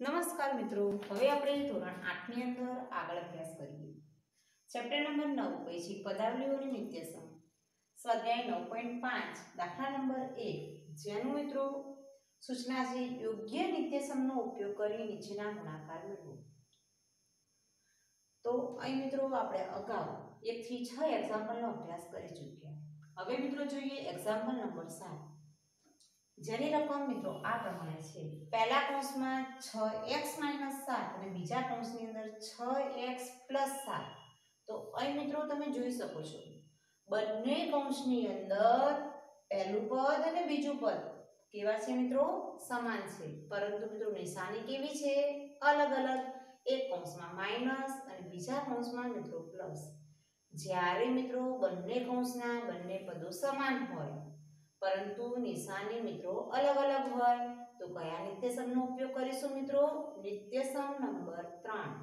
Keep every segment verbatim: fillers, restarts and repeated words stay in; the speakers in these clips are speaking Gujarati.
નમસ્કાર મિત્રો, હવે આપણે ધોરણ આઠ ની અંદર આગળ અભ્યાસ કરીએ. ચેપ્ટર નંબર નવ પૈકી પદાવલીઓ અને નિત્યસમ. સ્વાધ્યાય નવ પોઈન્ટ પાંચ દાખલા નંબર એક, જેનું મિત્રો સૂચના છે યોગ્ય નિત્યસમનો ઉપયોગ કરી નીચેના ગુણાકાર મેળવો. તો અહીં મિત્રો આપણે અગાઉ એક થી છ એક્ઝામ્પલનો અભ્યાસ કરી ચૂક્યા. હવે મિત્રો જોઈએ એક્ઝામ્પલ નંબર સાત, જેની રકમ મિત્રો આ પ્રમાણે છે. પહેલા કૌંસમાં છ એક્સ - સાત અને બીજા કૌંસની અંદર છ એક્સ + સાત. તો અહીં મિત્રો તમે જોઈ શકો છો બંને કૌંસની અંદર પહેલું પદ અને બીજું પદ કેવા છે મિત્રો? સમાન છે, પરંતુ મિત્રો નિશાની કેવી છે? અલગ અલગ. એક કૌંસમાં માઈનસ અને બીજા કૌંસમાં મિત્રો પ્લસ. જ્યારે મિત્રો બંને કૌંસના બંને પદો સમાન હોય પરંતુ નિશાની મિત્રો અલગ અલગ હોય તો કયા નિત્યસમનો ઉપયોગ કરીશું મિત્રો? નિત્યસમ નંબર ત્રણ.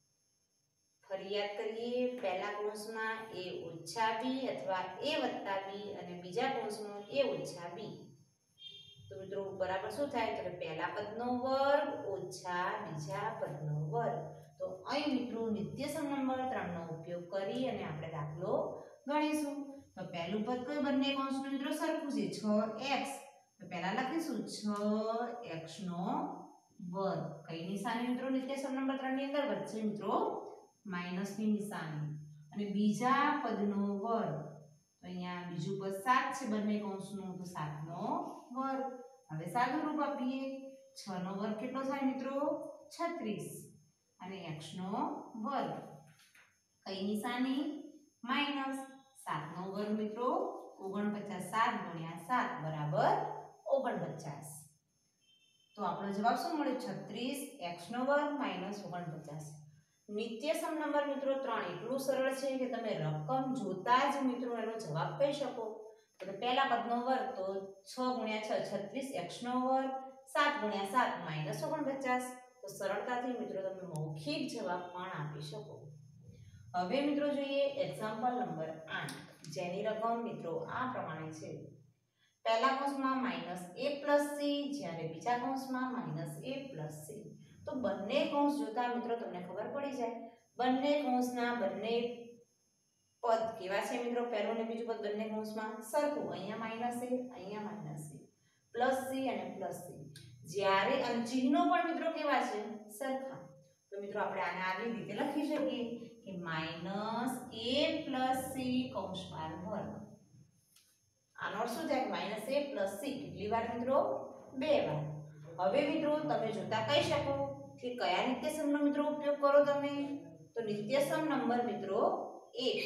ફરી યાદ કરીએ, પહેલા કૌંસમાં a ઓછા b અથવા a વત્તા b અને બીજા કૌંસમાં a ઓછા b. તો મિત્રો બરાબર શું થાય? તો પહેલા પદનો વર્ગ ઓછા બીજા પદનો વર્ગ. તો અહીં મિત્રો નિત્યસમ નંબર ત્રણ નો ઉપયોગ કરી અને આપણે દાખલો ગણીશું. તો પહેલું પદ કયું? બંને કૌંસનું મિત્રો સરખું છે, છ એક્સ. તો પહેલા લખીશું છ એક્સ નો વર્ગ. કઈ નિશાની મિત્રો નિત્યસમ નંબર ત્રણ ની અંદર વચ્ચે મિત્રો માઈનસ ની નિશાની. અને બીજા પદનો વર્ગ. તો અહીંયા બીજું પદ સાત છે બંને કૌંસનું, તો સાત નો વર્ગ. હવે સાદું રૂપ આપીએ. છ નો વર્ગ કેટલો થાય મિત્રો? છત્રીસ. અને x નો વર્ગ. કઈ નિશાની? માઈનસ. સાત નો વર્ગ મિત્રો ઓગણપચાસ. સાત ગુણ્યા સાત બરાબર ઓગણપચાસ. તો આપણો જવાબ શું મળ્યો? છત્રીસ. x નો વર્ગ માઈનસ ઓગણપચાસ. નિત્યસમ નંબર મિત્રો ત્રણ એટલું સરળ છે કે તમે રકમ જોતા જ મિત્રો એનો જવાબ કહી શકો. તો પહેલા પદનો વર્ગ તો છ ગુણ્યા છ છત્રીસ, x નો વર્ગ સાત ગુણ્યા સાત માઈનસ ઓગણપચાસ. તો સરળતાથી મિત્રો તમે મૌખિક જવાબ પણ આપી શકો. હવે મિત્રો જોઈએ એક્ઝામ્પલ નંબર આઠ, જેની રકમ મિત્રો આ પ્રમાણે છે. પહેલા કૌંસમાં -a + c જ્યારે બીજા કૌંસમાં -a + c. તો બંને કૌંસ જોતા મિત્રો તમને ખબર પડી જાય બંને કૌંસના બંને પદ કેવા છે મિત્રો? પહેલું અને બીજું પદ બંને કૌંસમાં સરખું. અહીંયા માઈનસ a, અહીંયા માઈનસ a, પ્લસ c અને પ્લસ c. જ્યારે અને ચિહ્નો પણ મિત્રો કેવા છે? સરખા. તો મિત્રો આપણે આને આવી રીતે લખી શકીએ કે -a + c કૌંસ બાર વર્ગ. આનો અર્થ શું થાય? -a + c કેટલી વાર મિત્રો? બે વાર. હવે મિત્રો તમે જોતા કહી શકો કે કયા નિત્યસમનો મિત્રો ઉપયોગ કરો તમે? તો નિત્યસમ નંબર મિત્રો એક.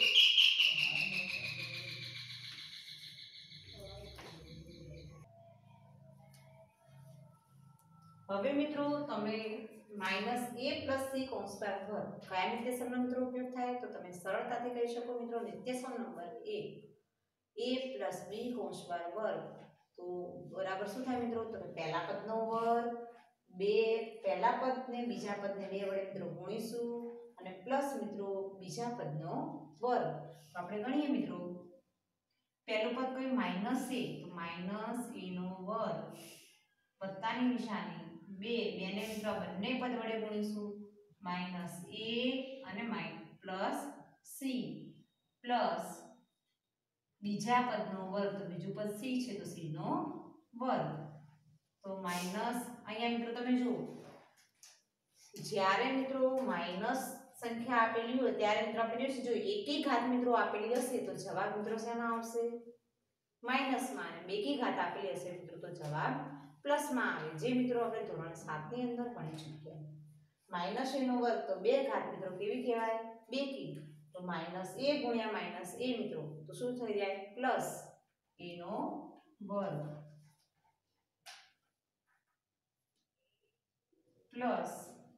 હવે મિત્રો તમે -a + c કૌંસ બાર વર્ગ કયા નિત્યસમનો મિત્રો ઉપયોગ થાય? તો તમે સરળતાથી કહી શકો મિત્રો નિત્યસમ નંબર એક. a + b કૌંસ બાર વર્ગ. તો બરાબર શું થાય મિત્રો? તો પહેલા પદનો વર્ગ બે, પહેલા પદને બીજા પદને બે વડે મિત્રો ગુણીશું અને પ્લસ મિત્રો બીજા પદનો વર્ગ. તો આપણે ગણીએ મિત્રો. પહેલું પદ કયું? -a. તો -a નો વર્ગ વત્તાની નિશાની બે, બે ને મિત્રો બંને પદ વડે ગુણીશું -a અને પ્લસ c પ્લસ બીજા પદનો વર્ગ. તો બીજું પદ c છે તો c નો વર્ગ. તો માઈનસ અહીંયા મિત્રો તમે જુઓ જ્યારે મિત્રો માઈનસ સંખ્યા આપેલી હોય ત્યારે મિત્રો આપણે જોઈશું જો એકી ઘાત મિત્રો આપેલી હશે તો જવાબ મિત્રો શેમાં આવશે? માઈનસમાં. અને બેકી ઘાત આપેલી હશે મિત્રો તો જવાબ પ્લસમાં આવે. જે મિત્રો આપણે ધોરણ સાત ની અંદર ભણી ચૂક્યા. માઈનસ a નો વર્ગ તો બે ઘાત મિત્રો કેવી કહેવાય? બેકી. તો માઈનસ a ગુણ્યા માઈનસ a મિત્રો તો શું થઈ જાય? પ્લસ a નો વર્ગ પ્લસ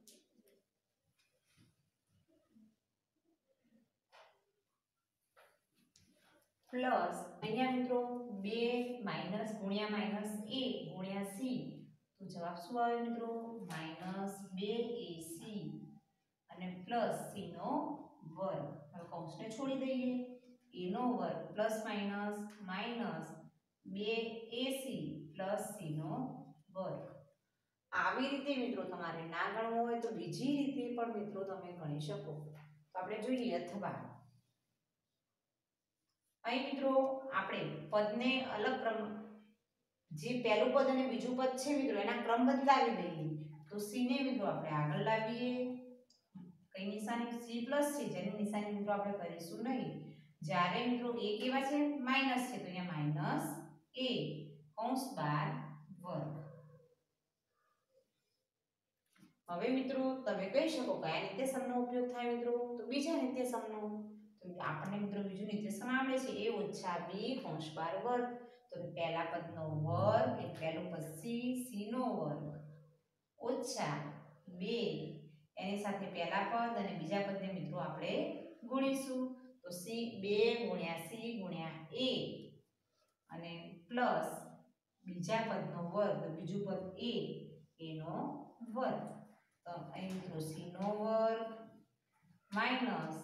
પ્લસ અહીંયા મિત્રો બે માઈનસ ગુણ્યા માઈનસ a ગુણ્યા c. તો જવાબ શું આવે મિત્રો? -બે a c અને પ્લસ c નો વર્ગ. હવે કૌંસને છોડી દઈએ. a નો વર્ગ પ્લસ માઈનસ માઈનસ બે a c પ્લસ c નો વર્ગ. આવી આવી રીતે મિત્રો તમારે ના ગણવું હોય તો બીજી રીતે પણ મિત્રો તમે ગણી શકો. તો આપણે જોઈએ અથવા. અહીં મિત્રો આપણે પદને અલગ ક્રમ, જે પહેલું પદ અને બીજું પદ છે મિત્રો એના ક્રમ બદલાવી દઈએ. તો c ને મિત્રો આપણે આગળ લાવીએ. કઈ નિશાની c પ્લસ છે જેની નિશાની મિત્રો આપણે કરીશું નહીં. જ્યારે મિત્રો a કેવા છે માઈનસ છે તો અહીંયા માઈનસ a કૌંસ બાર વર્ગ. હવે મિત્રો તમે કહી શકો કયા નિત્યસમનો ઉપયોગ થાય મિત્રો? તો બીજા નિત્યસમનો. તો આપણને મિત્રો બીજું નિત્યસમ આવડે છે a ઓછા b કૌંસ બાર વર્ગ. તો પહેલા પદનો વર્ગ એ પહેલું પદ c c નો વર્ગ ઓછા બે એની સાથે પહેલા પદ અને બીજા પદને મિત્રો આપણે ગુણીશું. તો c બે ગુણ્યા c ગુણ્યા a અને પ્લસ બીજા પદનો વર્ગ, બીજું પદ a એનો વર્ગ. તો અહીં મિત્રો c નો વર્ગ માઈનસ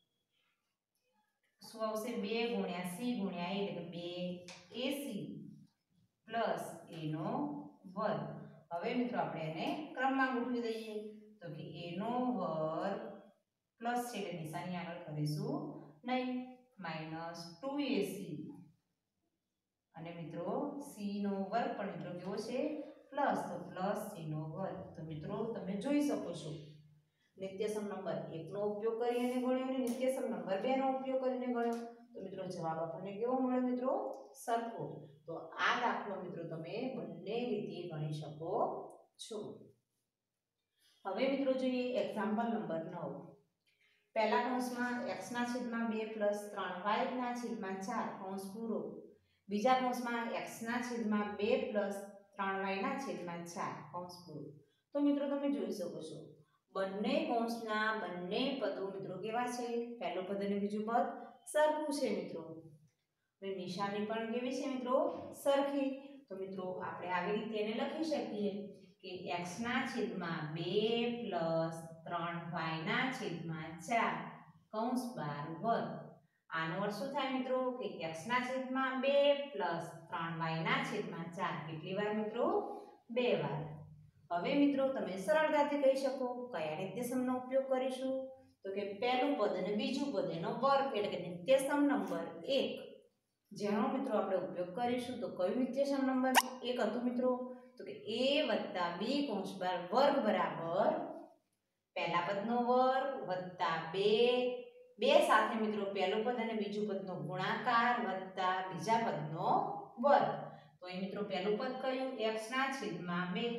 શું આવશે બે ગુણ્યા c ગુણ્યા a એટલે કે બે ac પ્લસ a નો વર્ગ. હવે મિત્રો આપણે એને ક્રમમાં ગોઠવી દઈએ. તો કે a નો વર્ગ પ્લસ છે એટલે નિશાની આગળ કરીશું નહીં, માઈનસ ટુ એ સી અને મિત્રો c નો વર્ગ પણ મિત્રો કેવો છે પ્લસ, તો પ્લસ c નો વર્ગ. તો મિત્રો તમે જોઈ શકો છો નિત્યસમ નંબર એક નો ઉપયોગ કરી અને ગણ્યો અને નિત્યસમ નંબર બે નો ઉપયોગ કરીને ગણ્યો. તો મિત્રો જવાબ આપણને કેવો મળે મિત્રો? સરખો. તો આ દાખલો મિત્રો તમે બંને રીતે ગણી શકો છો. હવે મિત્રો જોઈએ એક્ઝામ્પલ નંબર નવ. પહેલા કૌંસમાં x ના છેદમાં બે પ્લસ ત્રણ y ના છેદમાં ચાર કૌંસ પૂરો. બીજા કૌંસમાં x ના છેદમાં બે પ્લસ ત્રણ y ના છેદમાં ચાર કૌંસ પૂરો. તો મિત્રો તમે જોઈ શકો છો બંને કૌંસના બંને પદો મિત્રો કેવા છે? પહેલું પદ અને બીજું પદ સરખું છે મિત્રો. અને નિશાની પણ કેવી છે મિત્રો? સરખી. તો મિત્રો આપણે આવી રીતે એને લખી શકીએ કે x ના છેદમાં બે પ્લસ ત્રણ y ના છેદમાં ચાર કૌંસ બાર વર્ગ. આનો અર્થ શું થાય મિત્રો? કે x ના છેદમાં બે પ્લસ ત્રણ y ના છેદમાં ચાર કેટલી વાર મિત્રો? બે વાર. હવે મિત્રો તમે સરળતાથી કહી શકો કયા નિત્યસમનો ઉપયોગ કરીશું? તો કે પહેલું પદ અને બીજું પદ એનો વર્ગ એટલે કે નિત્યસમ નંબર એક જેનો મિત્રો આપણે ઉપયોગ કરીશું. તો કયું નિત્યસમ નંબર એક હતું મિત્રો? તો કે a વત્તા b કૌંસ બાર વર્ગ બરાબર પહેલા પદનો વર્ગ વત્તા બે બે સાથે મિત્રો પહેલું પદ અને બીજું પદનો ગુણાકાર વત્તા બીજા પદનો વર્ગ. તો અહીં મિત્રો પહેલું પદ કયું? x ના છેદમાં બે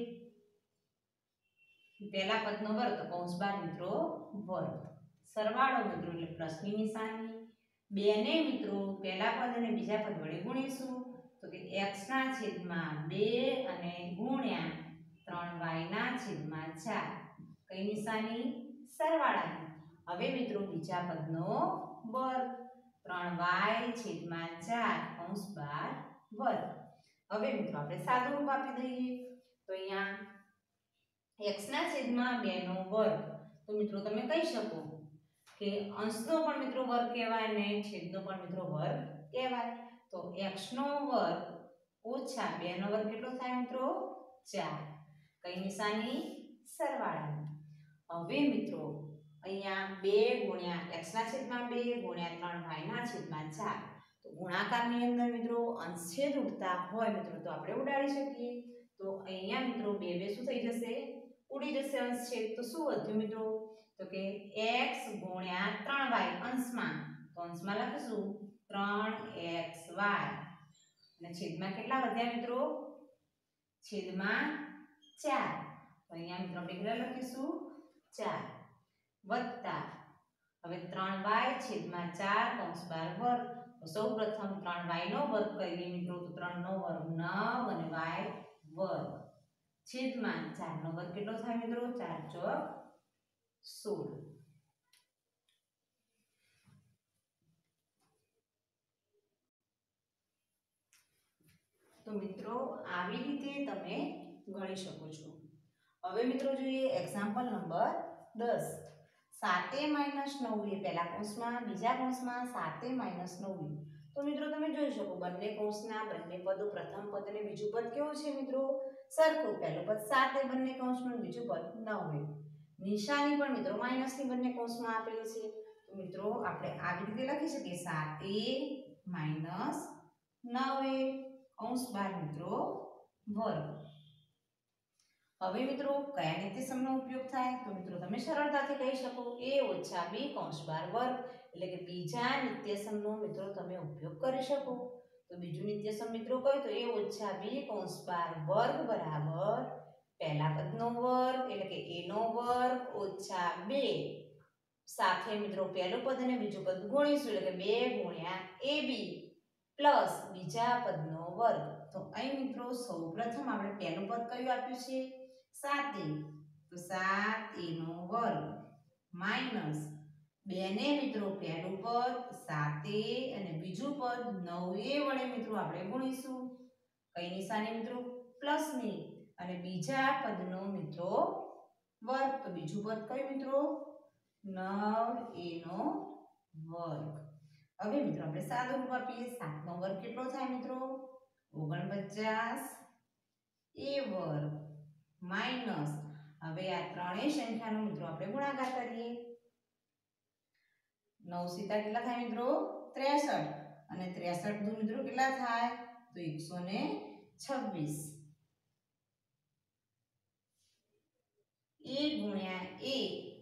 પહેલા પદનો વર્ગ તો કૌંસ બાર મિત્રો વર્ગ. સરવાળો મિત્રો એટલે પ્લસની નિશાની. બે ને મિત્રો પહેલા પદ અને બીજા પદ વડે ગુણીશું. તો કે x ના છેદમાં બે અને ગુણ્યા ત્રણ y ના છેદમાં ચાર. કઈ નિશાની? સરવાળાની. હવે મિત્રો બીજા પદનો વર્ગ ત્રણ y છેદમાં ચાર કૌંસ બાર વર્ગ. હવે મિત્રો આપણે સાદું રૂપ આપી દઈએ. તો અહીંયા x ના છેદમાં બે નો વર્ગ. તો મિત્રો તમે કહી શકો કે અંશનો પણ મિત્રો વર્ગ કહેવાય અને છેદનો પણ મિત્રો વર્ગ કહેવાય. તો x નો વર્ગ ઓછા બે નો વર્ગ કેટલો થાય મિત્રો? ચાર. કઈ નિશાની? સરવાળાની. હવે મિત્રો અહીંયા બે ગુણ્યા x ના છેદમાં બે ગુણ્યા ત્રણ y ના છેદમાં ચાર. તો ગુણાકારની અંદર મિત્રો અંશ છેદ ઉડતા હોય મિત્રો તો આપણે ઉડાડી શકીએ. તો અહીંયા મિત્રો બે બે શું થઈ જશે? ઉડી જશે અંશ છેદ. તો શું વધ્યું મિત્રો? તો કે x ગુણ્યા ત્રણ y અંશમાં. તો અંશમાં લખીશું ત્રણ એક્સ વાય અને છેદમાં કેટલા વધ્યા મિત્રો? છેદમાં ચાર. તો અહીંયા મિત્રો આપણે કેટલા લખીશું? ચાર વત્તા હવે ત્રણ વાય છેદમાં ચાર કૌંસ બાર વર્ગ. તો સૌપ્રથમ ત્રણ y નો વર્ગ કરીએ મિત્રો. તો ત્રણ નો વર્ગ નવ અને y વર્ગ છેદમાં ચાર નો વર્ગ કેટલો થાય મિત્રો? ચાર ચોક સોળ. તો મિત્રો આવી રીતે તમે ગણી શકો છો. હવે મિત્રો જોઈએ એક્ઝામ્પલ નંબર દસ. સાત માઈનસ નવ એ પહેલા કૌંસમાં બીજા કૌંસમાં સાત માઈનસ નવ તો મિત્રો તમે જોઈ શકો બંને કૌંસના બંને પદો પ્રથમ પદ અને બીજું પદ કેવું છે મિત્રો સરખું પહેલું પદ સાત એ બંને કૌંસનું બીજું પદ નવ એ નિશાની પણ મિત્રો માઈનસની બંને કૌંસમાં આપેલી છે તો મિત્રો આપણે આવી રીતે લખી શકીએ સાત એ માઈનસ નવ એ કૌંસ બાર મિત્રો વર્ગ હવે મિત્રો કયા નિત્યસમનો ઉપયોગ થાય તો મિત્રો તમે સરળતાથી કહી શકો a ઓછા b કૌંસ બાર વર્ગ એટલે કે બીજા નિત્યસમનો મિત્રો તમે ઉપયોગ કરી શકો તો બીજું નિત્યસમ મિત્રો કયું તો a ઓછા b કૌંસ બાર વર્ગ બરાબર પહેલા પદનો વર્ગ એટલે કે a નો વર્ગ ઓછા બે સાથે મિત્રો પહેલું પદ અને બીજું પદ ગુણીશું એટલે કે બે ગુણ્યા ab પ્લસ બીજા પદનો વર્ગ તો અહીં મિત્રો સૌપ્રથમ આપણે પહેલું પદ કયું આપ્યું છે સાત a તો સાત a નો વર્ગ માઈનસ બે ને મિત્રો પહેલું પદ સાત a અને બીજું પદ નવ a વડે મિત્રો આપણે ગુણીશું કઈ નિશાની મિત્રો પ્લસ ની અને બીજા પદનો મિત્રો વર્ગ તો બીજું પદ કયું મિત્રો નવ a નો વર્ગ હવે મિત્રો આપણે સાદું રૂપ આપીએ સાત નો વર્ગ કેટલો થાય મિત્રો ઓગણપચાસ a વર્ગ માઈનસ હવે આ ત્રણેય સંખ્યાનો મિત્રો આપણે ગુણાકાર કરીએ નવ સીતા કેટલા થાય મિત્રો ત્રેસઠ અને ત્રેસઠ દુ મિત્રો કેટલા થાય તો એકસો છવ્વીસ a ગુણ્યા a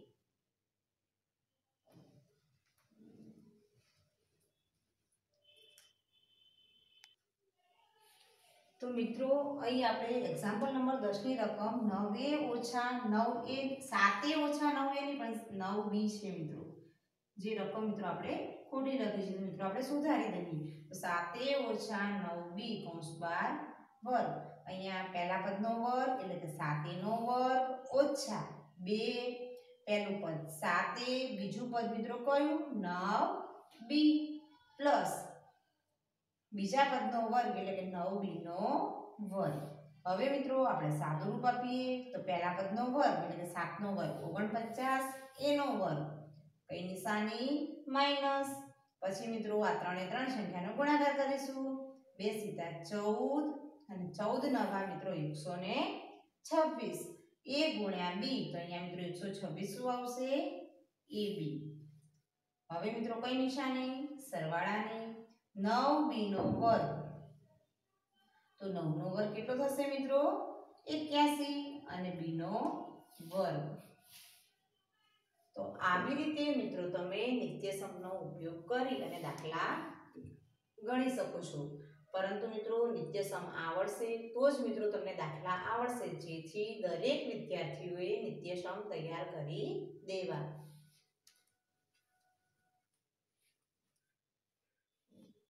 તો મિત્રો અહીં આપણે એક્ઝામ્પલ નંબર દસ ની રકમ નવ a ઓછા નવ a સાત a ઓછા નવ a ની પણ નવ b છે મિત્રો જે રકમ મિત્રો આપણે ખોટી લખી છે મિત્રો આપણે સુધારી દઈએ તો સાત a ઓછા નવ b કૌંસ બાર વર્ગ અહીંયા પહેલા પદનો વર્ગ એટલે કે સાત a નો વર્ગ ઓછા બે પહેલું પદ સાત a બીજું પદ મિત્રો કયું નવ b પ્લસ બીજા પદનો વર્ગ એટલે કે નવ b નો વર્ગ હવે મિત્રો આપણે સાદું રૂપ આપીએ તો પહેલા પદનો વર્ગ એટલે કે સાત નો વર્ગ ઓગણપચાસ a નો વર્ગ કઈ નિશાની માઈનસ પછી મિત્રો આ ત્રણે ત્રણ સંખ્યાનો ગુણાકાર કરીશું બે સીતા ચૌદ અને ચૌદ નવા મિત્રો એકસો છવ્વીસ a ગુણ્યા b તો અહીંયા મિત્રો એકસો છવ્વીસ શું આવશે ab હવે મિત્રો કઈ નિશાની સરવાળાની નવ b નો વર્ગ તો નવ નો વર્ગ કેટલો થશે મિત્રો એક્યાસી અને b નો વર્ગ તો આવી રીતે મિત્રો તમે નિત્યસમનો ઉપયોગ કરી અને દાખલા ગણી શકો છો પરંતુ મિત્રો નિત્યસમ આવડશે તો જ મિત્રો તમને દાખલા આવડશે જેથી દરેક વિદ્યાર્થીઓએ નિત્યસમ તૈયાર કરી દેવા